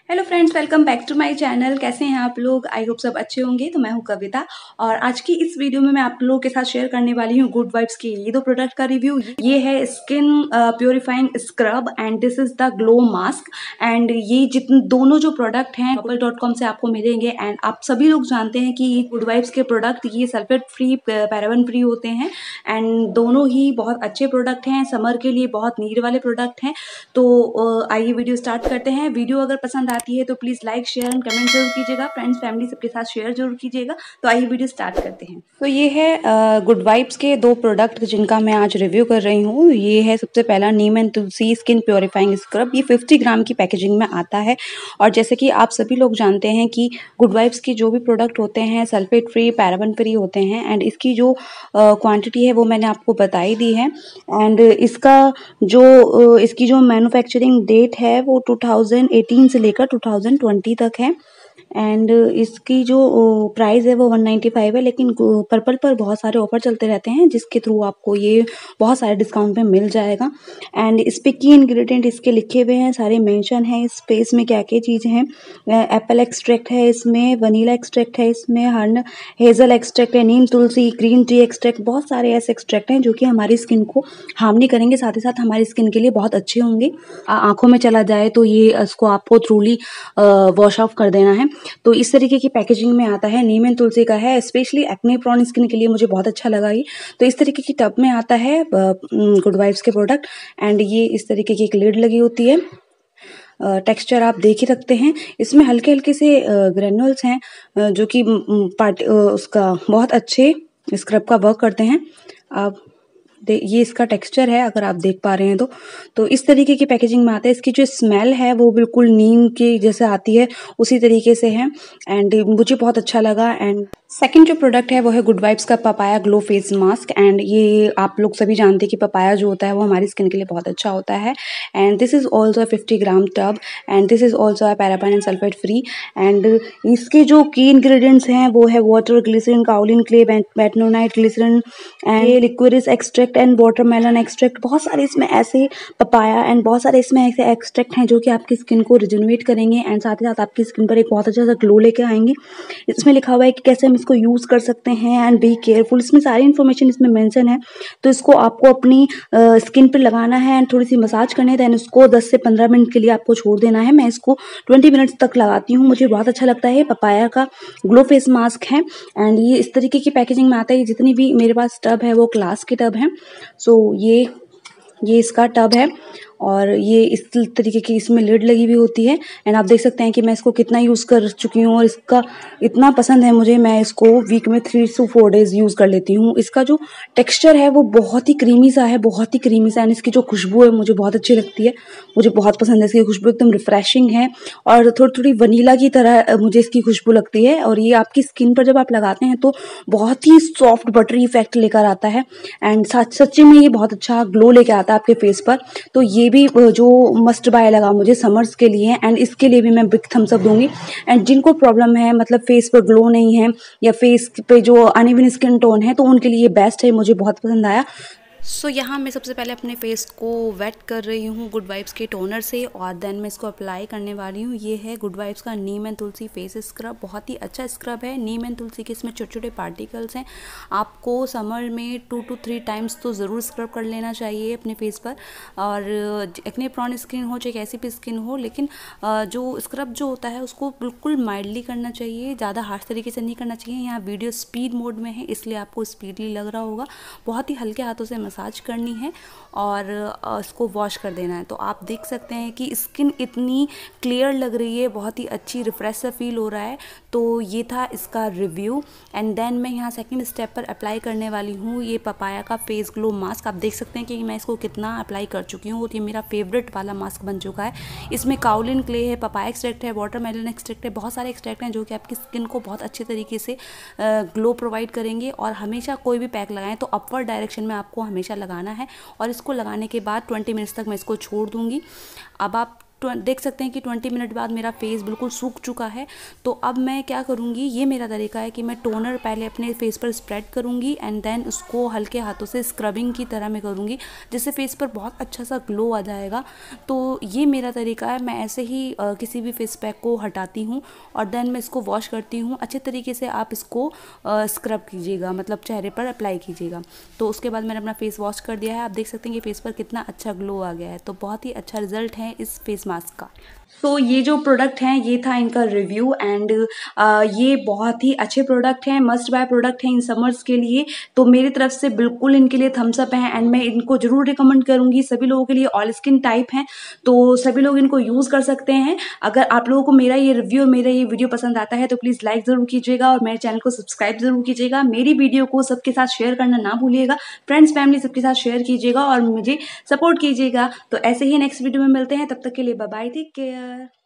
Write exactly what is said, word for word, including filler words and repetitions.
Hello friends, welcome back to my channel. कैसे हैं आप लोग? आई होप सब अच्छे होंगे। तो मैं हूं कविता और आज की इस वीडियो में मैं आप लोगों के साथ शेयर करने वाली हूं गुड वाइब्स की ये दो प्रोडक्ट का रिव्यू। ये है skin purifying scrub and this is the glow mask. And ये जितने दोनों जो प्रोडक्ट हैं बबल डॉट कॉम से आपको मिलेंगे। एंड आप सभी लोग जानते हैं कि ये गुड वाइब्स के प्रोडक्ट ये सल्फेट फ्री, पैराबन फ्री होते हैं एंड दोनों ही बहुत अच्छे प्रोडक्ट हैं। समर के लिए बहुत नीड वाले प्रोडक्ट हैं। तो आइए वीडियो स्टार्ट करते हैं। वीडियो अगर पसंद आती है तो please like share and comment जरूर कीजिएगा। फ्रेंड्स फैमिली सबके साथ शेयर जरूर कीजिएगा। तो आइए वीडियो स्टार्ट करते हैं। तो ये है गुड वाइब्स के दो प्रोडक्ट जिनका मैं आज रिव्यू कर रही हूँ। ये है सबसे पहला neem and tulsi skin purifying scrub. ये फिफ्टी ग्राम की पैकेजिंग में आता है और जैसे कि आप सभी लोग जानते हैं कि गुड वाइब्स के जो भी प्रोडक्ट होते हैं सल्फेट फ्री, पैराबन फ्री होते हैं एंड इसकी जो क्वांटिटी है वो मैंने आपको बताई दी है। एंड इसका जो uh, इसकी जो मैन्युफैक्चरिंग डेट है वो टू थाउजेंड एटीन से लेकर टू थाउजेंड ट्वेंटी तक है। एंड इसकी जो प्राइस है वो वन नाइन्टी फाइव है, लेकिन पर्पल पर बहुत सारे ऑफर चलते रहते हैं जिसके थ्रू आपको ये बहुत सारे डिस्काउंट में मिल जाएगा। एंड इस पे की इंग्रेडिएंट इसके लिखे हुए हैं, सारे मेंशन है इस पे। इसमें क्या क्या चीज़ें हैं, एप्पल एक्सट्रैक्ट है इसमें, वनीला एक्सट्रैक्ट है इसमें, हर्न हेज़ल एक्सट्रैक्ट है, neem tulsi, green tea extract, बहुत सारे ऐसे एक्सट्रैक्ट हैं जो कि हमारी स्किन को हार्म नहीं करेंगे, साथ ही साथ हमारी स्किन के लिए बहुत अच्छे होंगे। आंखों में चला जाए तो ये इसको आपको थ्रूली वॉश ऑफ कर देना है। तो इस तरीके की पैकेजिंग में आता है। नीम एंड तुलसी का है, स्पेशली एक्ने प्रोन स्किन के लिए मुझे बहुत अच्छा लगा ये। तो इस तरीके की टब में आता है गुड वाइब्स के प्रोडक्ट। एंड ये इस तरीके की एक लिड लगी होती है। टेक्सचर आप देख ही सकते हैं, इसमें हल्के हल्के से ग्रेनुल्स हैं जो कि पार्ट उसका बहुत अच्छे स्क्रब का वर्क करते हैं। आप ये इसका टेक्सचर है अगर आप देख पा रहे हैं तो तो इस तरीके की पैकेजिंग में आता है। इसकी जो स्मेल है वो बिल्कुल नीम की जैसे आती है उसी तरीके से है एंड मुझे बहुत अच्छा लगा। एंड सेकंड जो प्रोडक्ट है वो है गुड वाइब्स का papaya glow face mask. And ये आप लोग सभी जानते हैं कि पपाया जो होता है वो हमारी स्किन के लिए बहुत अच्छा होता है। And this is also fifty gram tub and this is also a paraben and sulphate free. And इसके जो की इंग्रेडिएंट्स हैं वो है water, glycerin, kaolin clay, bentonite glycerin and liquorice extract and watermelon extract. बहुत सारे इसमें ऐसे पपाया एंड बहुत सारे इसमें ऐसे एक्सट्रैक्ट हैं जो कि आपकी स्किन को रिजनरेट करेंगे एंड साथ ही साथ आपकी स्किन पर एक बहुत अच्छा सा ग्लो लेके आएंगे। इसमें लिखा हुआ है कि कैसे हम इसको यूज कर सकते हैं एंड बी केयरफुल। इसमें सारी इन्फॉर्मेशन इसमें मेंशन है। तो इसको आपको अपनी स्किन पर लगाना है एंड थोड़ी सी मसाज करनी है, देन इसको दस से पंद्रह मिनट के लिए आपको छोड़ देना है। मैं इसको ट्वेंटी मिनट्स तक लगाती हूँ, मुझे बहुत अच्छा लगता है। पपाया का ग्लो फेस मास्क है एंड ये इस तरीके की पैकेजिंग में आता है। जितनी भी मेरे पास टब है वो ग्लास के टब है। सो ये ये इसका टब है और ये इस तरीके की इसमें लिड लगी हुई होती है। एंड आप देख सकते हैं कि मैं इसको कितना यूज़ कर चुकी हूँ और इसका इतना पसंद है मुझे, मैं इसको वीक में three two four days use कर लेती हूँ। इसका जो टेक्सचर है वो बहुत ही क्रीमी सा है, बहुत ही क्रीमी सा। एंड इसकी जो खुशबू है मुझे बहुत अच्छी लगती है, मुझे बहुत पसंद है इसकी खुशबू, एकदम रिफ्रेशिंग है और थोड़ी थोड़ी वनीला की तरह मुझे इसकी खुशबू लगती है। और ये आपकी स्किन पर जब आप लगाते हैं तो बहुत ही सॉफ्ट बटरी इफेक्ट लेकर आता है एंड सच्ची में ये बहुत अच्छा ग्लो लेकर आता है आपके फेस पर। तो ये भी जो मस्ट बाय लगा मुझे समर्स के लिए एंड इसके लिए भी मैं बिग थम्स अप दूंगी। एंड जिनको प्रॉब्लम है, मतलब फेस पर ग्लो नहीं है या फेस पे जो अनइवन स्किन टोन है, तो उनके लिए बेस्ट है, मुझे बहुत पसंद आया। सो so, यहाँ मैं सबसे पहले अपने फेस को वेट कर रही हूँ गुड वाइब्स के टोनर से और देन मैं इसको अप्लाई करने वाली हूँ। ये है गुड वाइब्स का neem and tulsi face scrub. बहुत ही अच्छा स्क्रब है। नीम एंड तुलसी के इसमें छोटे छोटे पार्टिकल्स हैं। आपको समर में टू टू थ्री टाइम्स तो ज़रूर स्क्रब कर लेना चाहिए अपने फेस पर। और एक्ने प्रोन स्किन हो चाहे कैसी भी स्किन हो, लेकिन जो स्क्रब जो होता है उसको बिल्कुल माइल्डली करना चाहिए, ज़्यादा हार्श तरीके से नहीं करना चाहिए। यहाँ वीडियो स्पीड मोड में है इसलिए आपको स्पीडली लग रहा होगा। बहुत ही हल्के हाथों से मसाज करनी है और इसको वॉश कर देना है। तो आप देख सकते हैं कि स्किन इतनी क्लियर लग रही है, बहुत ही अच्छी रिफ्रेश सा फील हो रहा है। तो ये था इसका रिव्यू। एंड देन मैं यहाँ सेकंड स्टेप पर अप्लाई करने वाली हूँ ये पपाया का फेस ग्लो मास्क। आप देख सकते हैं कि मैं इसको कितना अप्लाई कर चुकी हूँ। ये मेरा फेवरेट वाला मास्क बन चुका है। इसमें काउलिन क्ले है, पपाया एक्सट्रैक्ट है, वाटरमेलन एक्सट्रैक्ट है, बहुत सारे एक्सट्रैक्ट हैं जो कि आपकी स्किन को बहुत अच्छे तरीके से ग्लो प्रोवाइड करेंगे। और हमेशा कोई भी पैक लगाएं तो अपवर्ड डायरेक्शन में आपको हमेशा लगाना है और इसको लगाने के बाद ट्वेंटी मिनट्स तक मैं इसको छोड़ दूंगी। अब आप देख सकते हैं कि ट्वेंटी मिनट बाद मेरा फेस बिल्कुल सूख चुका है। तो अब मैं क्या करूँगी, ये मेरा तरीका है कि मैं टोनर पहले अपने फेस पर स्प्रेड करूँगी एंड देन उसको हल्के हाथों से स्क्रबिंग की तरह मैं करूँगी, जिससे फेस पर बहुत अच्छा सा ग्लो आ जाएगा। तो ये मेरा तरीका है। मैं ऐसे ही आ, किसी भी फेस पैक को हटाती हूँ और देन मैं इसको वॉश करती हूँ। अच्छे तरीके से आप इसको स्क्रब कीजिएगा, मतलब चेहरे पर अप्लाई कीजिएगा। तो उसके बाद मैंने अपना फेस वॉश कर दिया है। आप देख सकते हैं कि फेस पर कितना अच्छा ग्लो आ गया है। तो बहुत ही अच्छा रिजल्ट है इस फेस मास्क का। सो so, ये जो प्रोडक्ट हैं ये था इनका रिव्यू एंड ये बहुत ही अच्छे प्रोडक्ट हैं, मस्ट बाय प्रोडक्ट हैं इन समर्स के लिए। तो मेरी तरफ से बिल्कुल इनके लिए थम्स अप है एंड मैं इनको जरूर रिकमेंड करूंगी सभी लोगों के लिए। ऑल स्किन टाइप हैं तो सभी लोग इनको यूज़ कर सकते हैं। अगर आप लोगों को मेरा ये रिव्यू मेरा ये वीडियो पसंद आता है तो प्लीज़ लाइक ज़रूर कीजिएगा और मेरे चैनल को सब्सक्राइब जरूर कीजिएगा। मेरी वीडियो को सबके साथ शेयर करना ना भूलिएगा, फ्रेंड्स फैमिली सबके साथ शेयर कीजिएगा और मुझे सपोर्ट कीजिएगा। तो ऐसे ही नेक्स्ट वीडियो में मिलते हैं, तब तक के लिए बाय बाय, टेक केयर।